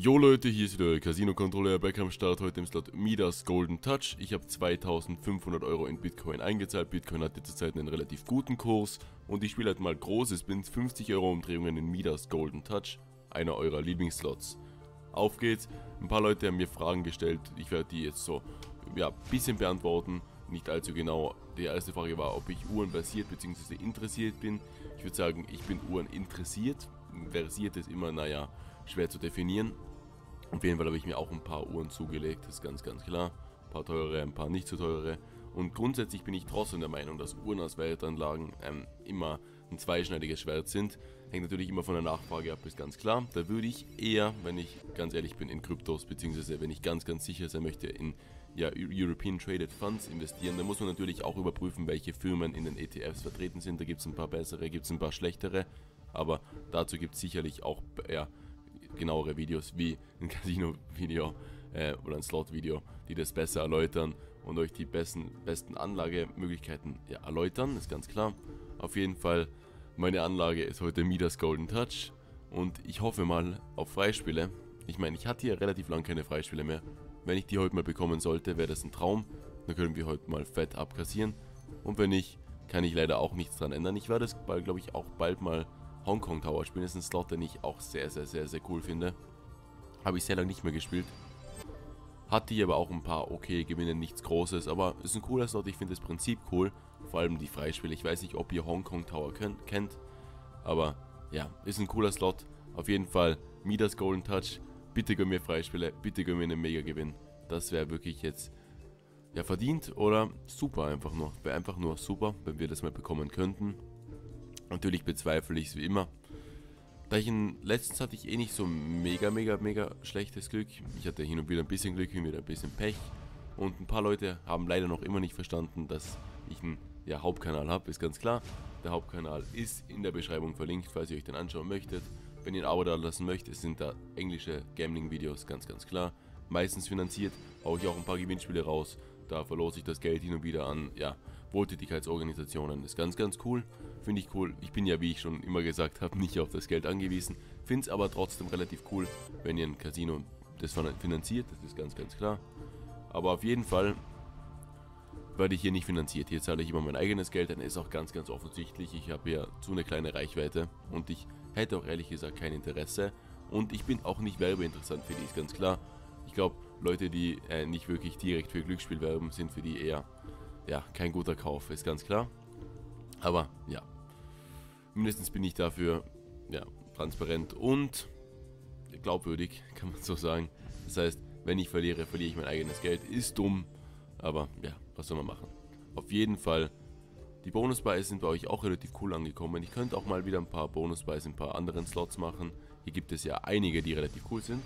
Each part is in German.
Jo Leute, hier ist wieder der Casino-Controller Back am Start, heute im Slot Midas Golden Touch. Ich habe 2500 Euro in Bitcoin eingezahlt. Bitcoin hatte zurzeit einen relativ guten Kurs und ich spiele halt mal große Spins, 50 Euro Umdrehungen in Midas Golden Touch, einer eurer Lieblingsslots. Auf geht's, ein paar Leute haben mir Fragen gestellt, ich werde die jetzt so, ja, ein bisschen beantworten, nicht allzu genau. Die erste Frage war, ob ich uhrenversiert bzw. interessiert bin. Ich würde sagen, ich bin uhreninteressiert. Versiert ist immer, naja, schwer zu definieren. Auf jeden Fall habe ich mir auch ein paar Uhren zugelegt, das ist ganz klar. Ein paar teurere, ein paar nicht so teurere. Und grundsätzlich bin ich trotzdem der Meinung, dass Uhren als Wertanlagen immer ein zweischneidiges Schwert sind. Hängt natürlich immer von der Nachfrage ab, ist ganz klar. Da würde ich eher, wenn ich ganz ehrlich bin, in Kryptos, beziehungsweise wenn ich ganz sicher sein möchte, in European Traded Funds investieren. Da muss man natürlich auch überprüfen, welche Firmen in den ETFs vertreten sind. Da gibt es ein paar bessere, gibt es ein paar schlechtere. Aber dazu gibt es sicherlich auch genauere Videos wie ein Casino-Video oder ein Slot-Video, die das besser erläutern und euch die besten Anlagemöglichkeiten erläutern, ist ganz klar. Auf jeden Fall, meine Anlage ist heute Midas Golden Touch und ich hoffe mal auf Freispiele. Ich meine, ich hatte hier relativ lang keine Freispiele mehr. Wenn ich die heute mal bekommen sollte, wäre das ein Traum. Dann können wir heute mal fett abkassieren. Und wenn nicht, kann ich leider auch nichts dran ändern. Ich werde es, glaube ich, auch bald mal Hongkong Tower spielen. Das ist ein Slot, den ich auch sehr cool finde. Habe ich sehr lange nicht mehr gespielt. Hatte hier aber auch ein paar okay Gewinne, nichts Großes. Aber ist ein cooler Slot, ich finde das Prinzip cool. Vor allem die Freispiele. Ich weiß nicht, ob ihr Hongkong Tower kennt. Aber ja, ist ein cooler Slot. Auf jeden Fall Midas Golden Touch. Bitte gönn mir Freispiele, bitte gönn mir einen Mega-Gewinn. Das wäre wirklich jetzt verdient oder super einfach nur. Wäre einfach nur super, wenn wir das mal bekommen könnten. Natürlich bezweifle ich es wie immer. Letztens hatte ich nicht so mega schlechtes Glück. Ich hatte hin und wieder ein bisschen Glück, hin und wieder ein bisschen Pech. Und ein paar Leute haben leider noch immer nicht verstanden, dass ich einen Hauptkanal habe, ist ganz klar. Der Hauptkanal ist in der Beschreibung verlinkt, falls ihr euch den anschauen möchtet. Wenn ihr ein Abo da lassen möchtet, sind da englische Gambling-Videos, ganz klar. Meistens finanziert, haue ich auch ein paar Gewinnspiele raus. Da verlose ich das Geld hin und wieder an, Wohltätigkeitsorganisationen. Ist ganz cool, finde ich cool. Ich bin ja, wie ich schon immer gesagt habe, nicht auf das Geld angewiesen. Finde es aber trotzdem relativ cool, wenn ihr ein Casino das finanziert, das ist ganz klar. Aber auf jeden Fall werde ich hier nicht finanziert. Hier zahle ich immer mein eigenes Geld, dann ist auch ganz offensichtlich, ich habe ja zu eine kleine Reichweite und ich hätte auch ehrlich gesagt kein Interesse und ich bin auch nicht werbeinteressant für die, ist ganz klar. Ich glaube, Leute, die nicht wirklich direkt für Glücksspiel werben, sind für die eher kein guter Kauf, ist ganz klar. Aber ja, mindestens bin ich dafür transparent und glaubwürdig, kann man so sagen. Das heißt, wenn ich verliere, verliere ich mein eigenes Geld, ist dumm, aber ja, was soll man machen. Auf jeden Fall, die Bonus-Buys sind bei euch auch relativ cool angekommen. Ich könnte auch mal wieder ein paar Bonus-Buys in ein paar anderen Slots machen. Hier gibt es ja einige, die relativ cool sind.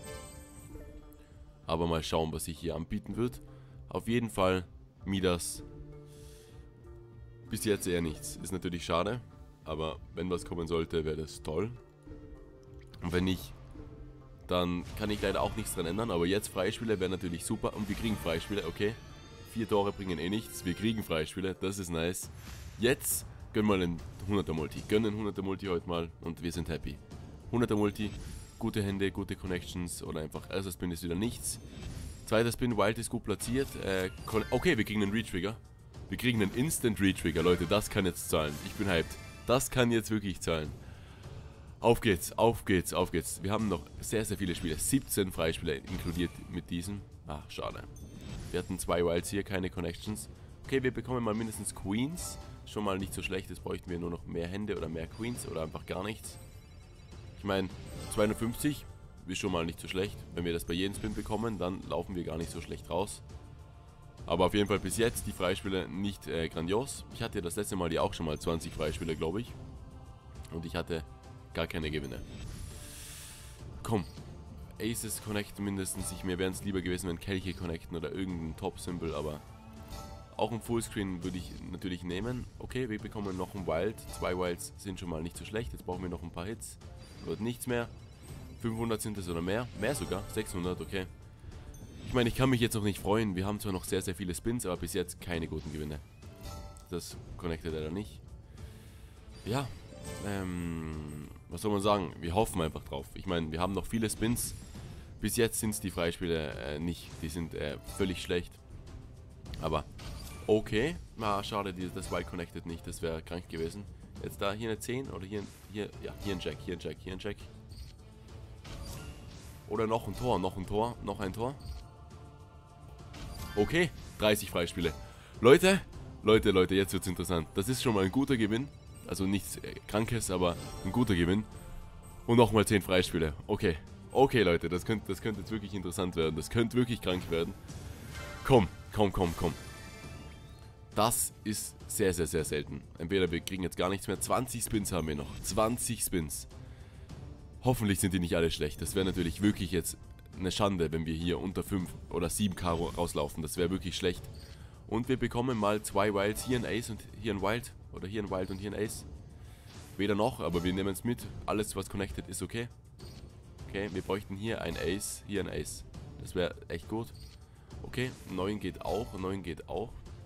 Aber mal schauen, was sich hier anbieten wird. Auf jeden Fall, Midas. Bis jetzt eher nichts. Ist natürlich schade, aber wenn was kommen sollte, wäre das toll. Und wenn nicht, dann kann ich leider auch nichts dran ändern. Aber jetzt Freispiele wäre natürlich super. Und wir kriegen Freispiele, okay. 4 Tore bringen eh nichts. Wir kriegen Freispiele, das ist nice. Jetzt gönnen wir einen 100er Multi. Gönnen 100er Multi heute mal und wir sind happy. 100er Multi, gute Hände, gute Connections oder einfach erster Spin ist wieder nichts. Zweiter Spin, Wild ist gut platziert. Okay, wir kriegen einen Retrigger. Wir kriegen einen Instant Retrigger, Leute, das kann jetzt zahlen. Ich bin hyped. Das kann jetzt wirklich zahlen. Auf geht's. Wir haben noch sehr viele Spiele. 17 Freispiele inkludiert mit diesem. Ach, schade. Wir hatten 2 Wilds hier, keine Connections. Okay, wir bekommen mal mindestens Queens. Schon mal nicht so schlecht, jetzt bräuchten wir nur noch mehr Hände oder mehr Queens oder einfach gar nichts. Ich meine, 250 ist schon mal nicht so schlecht. Wenn wir das bei jedem Spin bekommen, dann laufen wir gar nicht so schlecht raus. Aber auf jeden Fall bis jetzt die Freispiele nicht grandios. Ich hatte das letzte Mal ja auch schon mal 20 Freispiele, glaube ich. Und ich hatte gar keine Gewinne. Komm. Aces connecten mindestens. Mir wären es lieber gewesen, wenn Kelche connecten oder irgendein Top-Symbol, aber auch ein Fullscreen würde ich natürlich nehmen. Okay, wir bekommen noch ein Wild. 2 Wilds sind schon mal nicht so schlecht. Jetzt brauchen wir noch ein paar Hits. Wird nichts mehr. 500 sind es oder mehr. Mehr sogar. 600, okay. Ich meine, ich kann mich jetzt noch nicht freuen. Wir haben zwar noch sehr viele Spins, aber bis jetzt keine guten Gewinne. Das connectet leider nicht. Ja, was soll man sagen? Wir hoffen einfach drauf. Ich meine, wir haben noch viele Spins. Bis jetzt sind es die Freispiele nicht. Die sind völlig schlecht. Aber okay. Schade, das Wild Connected nicht. Das wäre krank gewesen. Jetzt da hier eine 10 oder hier ein Jack, hier ein Jack. Oder noch ein Tor, noch ein Tor. Okay, 30 Freispiele. Leute, jetzt wird's interessant. Das ist schon mal ein guter Gewinn. Also nichts Krankes, aber ein guter Gewinn. Und nochmal 10 Freispiele. Okay, Leute, das könnte jetzt wirklich interessant werden. Das könnte wirklich krank werden. Komm. Das ist sehr, sehr, sehr selten. Entweder wir kriegen jetzt gar nichts mehr. 20 Spins haben wir noch. 20 Spins. Hoffentlich sind die nicht alle schlecht. Das wäre natürlich wirklich jetzt eine Schande, wenn wir hier unter 5 oder 7k rauslaufen. Das wäre wirklich schlecht. Und wir bekommen mal 2 Wilds. Hier ein Ace und hier ein Wild. Oder hier ein Wild und hier ein Ace. Weder noch, aber wir nehmen es mit. Alles, was connected ist, okay. Okay, wir bräuchten hier ein Ace, hier ein Ace. Das wäre echt gut. Okay, 9 geht auch, 9 geht auch.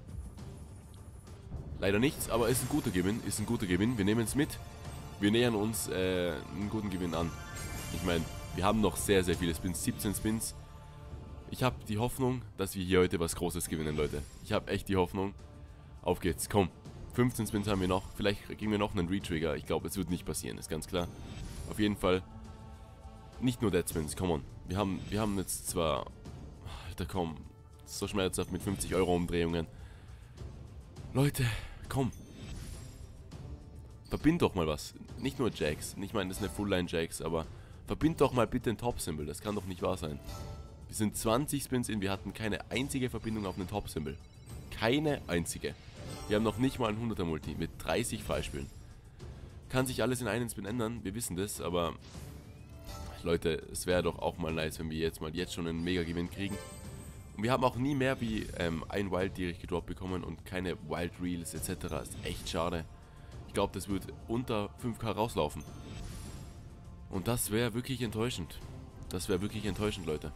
Leider nichts, aber ist ein guter Gewinn, Wir nehmen es mit. Wir nähern uns einen guten Gewinn an. Ich meine, wir haben noch sehr, sehr viele Spins, 17 Spins. Ich habe die Hoffnung, dass wir hier heute was Großes gewinnen, Leute. Ich habe echt die Hoffnung. Auf geht's, komm. 15 Spins haben wir noch. Vielleicht kriegen wir noch einen Retrigger. Ich glaube, es wird nicht passieren, ist ganz klar. Auf jeden Fall. Nicht nur Dead Spins, come on. Wir haben jetzt zwar... Alter, komm. So schmerzhaft mit 50 € Umdrehungen. Leute, komm. Verbind doch mal was. Nicht nur Jacks. Ich meine, das ist eine Full-Line Jacks, aber verbind doch mal bitte ein Top-Symbol. Das kann doch nicht wahr sein. Wir sind 20 Spins in. Wir hatten keine einzige Verbindung auf einen Top-Symbol. Keine einzige. Wir haben noch nicht mal ein 100er Multi mit 30 Freispielen. Kann sich alles in einem Spin ändern. Wir wissen das, aber... Leute, es wäre doch auch mal nice, wenn wir jetzt schon einen Mega-Gewinn kriegen. Und wir haben auch nie mehr wie ein Wild direkt gedroppt bekommen und keine Wild Reels etc. Ist echt schade. Ich glaube, das wird unter 5k rauslaufen. Und das wäre wirklich enttäuschend. Das wäre wirklich enttäuschend, Leute.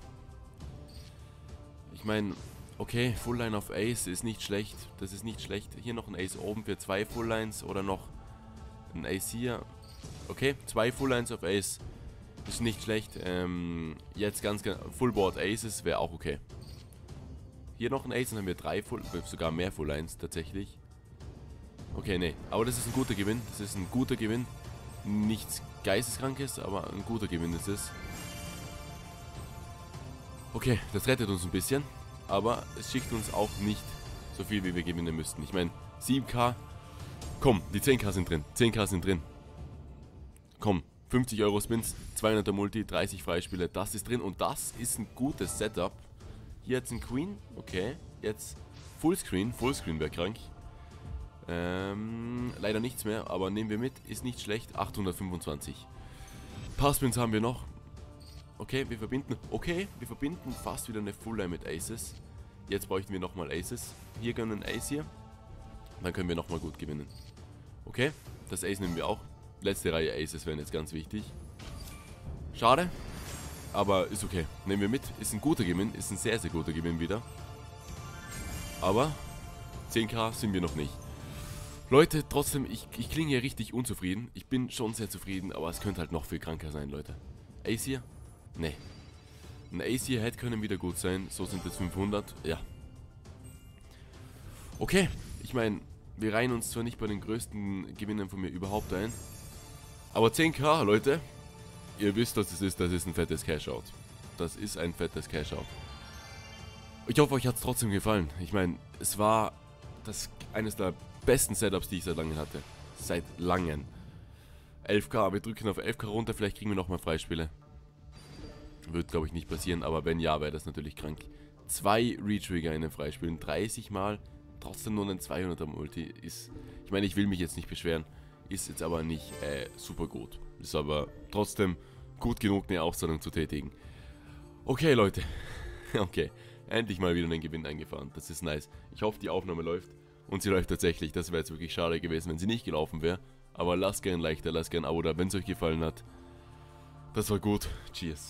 Ich meine, okay, Full-Line auf Ace ist nicht schlecht. Das ist nicht schlecht. Hier noch ein Ace oben für 2 Full-Lines oder noch ein Ace hier. Okay, 2 Full-Lines auf Ace. Ist nicht schlecht. Jetzt ganz Fullboard Aces wäre auch okay. Hier noch ein Ace, dann haben wir 3 sogar mehr Full-Lines tatsächlich. Okay, nee. Aber das ist ein guter Gewinn. Das ist ein guter Gewinn. Nichts Geisteskrankes, aber ein guter Gewinn ist es. Okay, das rettet uns ein bisschen. Aber es schickt uns auch nicht so viel, wie wir gewinnen müssten. Ich meine, 7k. Komm, die 10k sind drin. 10k sind drin. Komm, 50 € Spins, 200er Multi, 30 Freispiele. Das ist drin und das ist ein gutes Setup. Hier jetzt ein Queen. Okay, jetzt Fullscreen. Fullscreen wäre krank. Leider nichts mehr, aber nehmen wir mit. Ist nicht schlecht. 825. Paar Spins haben wir noch. Okay, wir verbinden fast wieder eine Full-Line mit Aces. Jetzt bräuchten wir nochmal Aces. Hier können ein Ace hier. Dann können wir nochmal gut gewinnen. Okay, das Ace nehmen wir auch. Letzte Reihe Aces wären jetzt ganz wichtig. Schade, aber ist okay. Nehmen wir mit. Ist ein guter Gewinn. Ist ein sehr, sehr guter Gewinn wieder. Aber 10k sind wir noch nicht. Leute, trotzdem, ich klinge hier richtig unzufrieden. Ich bin schon sehr zufrieden, aber es könnte halt noch viel kranker sein, Leute. Ace hier? Nee. Ein Ace hier hätte können wieder gut sein. So sind es 500. Ja. Okay. Ich meine, wir reihen uns zwar nicht bei den größten Gewinnern von mir überhaupt ein. Aber 10k, Leute. Ihr wisst, was es ist. Das ist ein fettes Cash-Out. Das ist ein fettes Cash-Out. Ich hoffe, euch hat es trotzdem gefallen. Ich meine, es war eines der besten Setups, die ich seit langem hatte. Seit langem. 11k, wir drücken auf 11k runter, vielleicht kriegen wir nochmal Freispiele. Wird, glaube ich, nicht passieren, aber wenn ja, wäre das natürlich krank. 2 Retrigger in den Freispielen, 30 Mal, trotzdem nur ein 200er Multi ist... Ich meine, ich will mich jetzt nicht beschweren, ist jetzt aber nicht super gut. Ist aber trotzdem gut genug, eine Auszahlung zu tätigen. Okay, Leute. Okay, endlich mal wieder einen Gewinn eingefahren, das ist nice. Ich hoffe, die Aufnahme läuft. Und sie läuft tatsächlich. Das wäre jetzt wirklich schade gewesen, wenn sie nicht gelaufen wäre. Aber lasst gerne ein Like da, lasst gerne ein Abo da, wenn es euch gefallen hat. Das war gut. Cheers.